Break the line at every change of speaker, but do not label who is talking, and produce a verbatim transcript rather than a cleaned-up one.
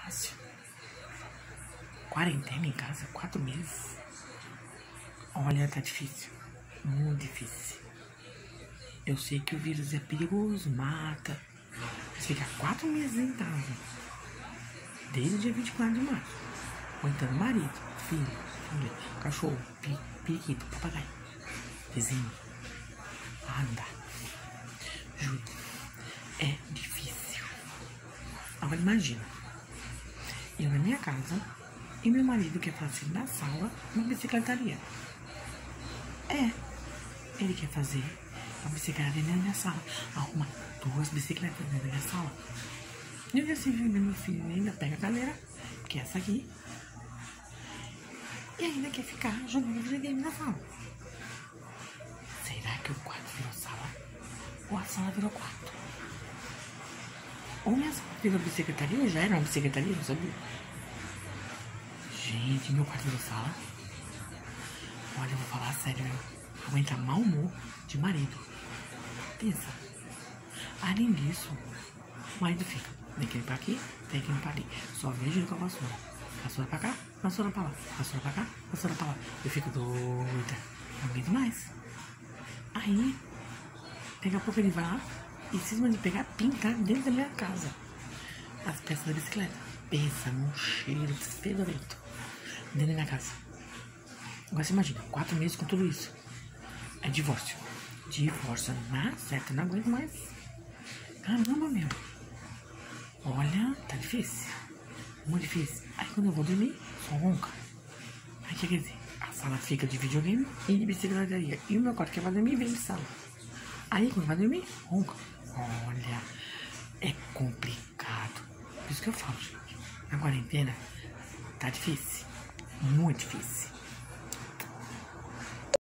fácil. Quarentena em casa, quatro meses. Olha, tá difícil. Muito difícil. Eu sei que o vírus é perigoso, mata. Mas ficar quatro meses em casa. Desde o dia vinte e quatro de março. Aguentando marido, filho, filho, cachorro, pi, periquito, papagaio, vizinho. Ah, não dá. Juro. É difícil. Agora imagina. Eu na minha casa e meu marido quer fazer na sala uma bicicletaria. É. Ele quer fazer uma bicicleta dentro da minha sala. Arruma duas bicicletas dentro da minha sala. E eu assim, meu filho ainda pega a cadeira, que é essa aqui. E ainda quer ficar jogando videogame na sala. Será que o quarto virou sala? Ou a sala virou quarto? Ou minha sala virou bicicletaria? Ou já era uma bicicletaria, não sabia? Gente, meu quarto virou sala. Olha, eu vou falar sério, eu aguentar mau humor de marido. Pensa. Além disso, o marido fica. Tem que ir pra aqui, tem que ir pra ali. Só vejo ele com a vassoura. Vassoura pra cá, vassoura pra lá. Vassoura pra cá, vassoura pra lá. Eu fico doida. Não aguento mais. Aí, daqui a pouco ele vai lá e cisma de pegar, pintar dentro da minha casa as peças da bicicleta. Pensa num cheiro fedorento dentro da minha casa. Agora você imagina, quatro meses com tudo isso. É divórcio. Divórcio na certa, não aguento mais. Caramba, meu. Olha, tá difícil. Muito difícil. Aí quando eu vou dormir, só ronca. Aí quer dizer, a sala fica de videogame e de bicicletaria. E o meu quarto que vai dormir vem de sala. Aí quando vai dormir, ronca. Olha, é complicado. Por isso que eu falo, gente. Na quarentena, tá difícil. Muito difícil.